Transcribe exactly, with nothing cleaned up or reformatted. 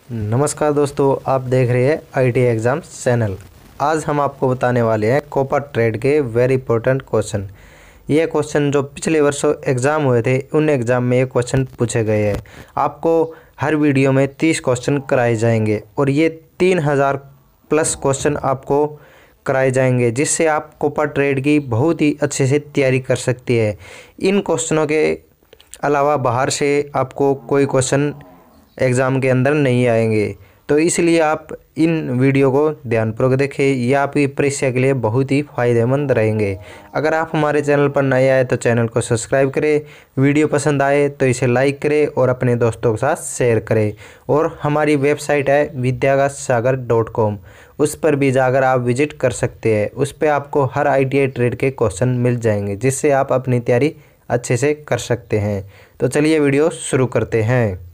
नमस्कार दोस्तों, आप देख रहे हैं आईटी एग्ज़ाम्स चैनल। आज हम आपको बताने वाले हैं कॉपर ट्रेड के वेरी इंपॉर्टेंट क्वेश्चन। ये क्वेश्चन जो पिछले वर्षों एग्ज़ाम हुए थे उन एग्ज़ाम में ये क्वेश्चन पूछे गए हैं। आपको हर वीडियो में तीस क्वेश्चन कराए जाएंगे और ये तीन हज़ार प्लस क्वेश्चन आपको कराए जाएंगे, जिससे आप कॉपर ट्रेड की बहुत ही अच्छे से तैयारी कर सकती है। इन क्वेश्चनों के अलावा बाहर से आपको कोई क्वेश्चन एग्ज़ाम के अंदर नहीं आएंगे, तो इसलिए आप इन वीडियो को ध्यानपूर्वक देखें। ये आपकी परीक्षा के लिए बहुत ही फ़ायदेमंद रहेंगे। अगर आप हमारे चैनल पर नए आए तो चैनल को सब्सक्राइब करें, वीडियो पसंद आए तो इसे लाइक करें और अपने दोस्तों के साथ शेयर करें। और हमारी वेबसाइट है विद्या सागर डॉट कॉम, उस पर भी जाकर आप विजिट कर सकते हैं। उस पर आपको हर आई टी आई ट्रेड के क्वेश्चन मिल जाएंगे, जिससे आप अपनी तैयारी अच्छे से कर सकते हैं। तो चलिए वीडियो शुरू करते हैं।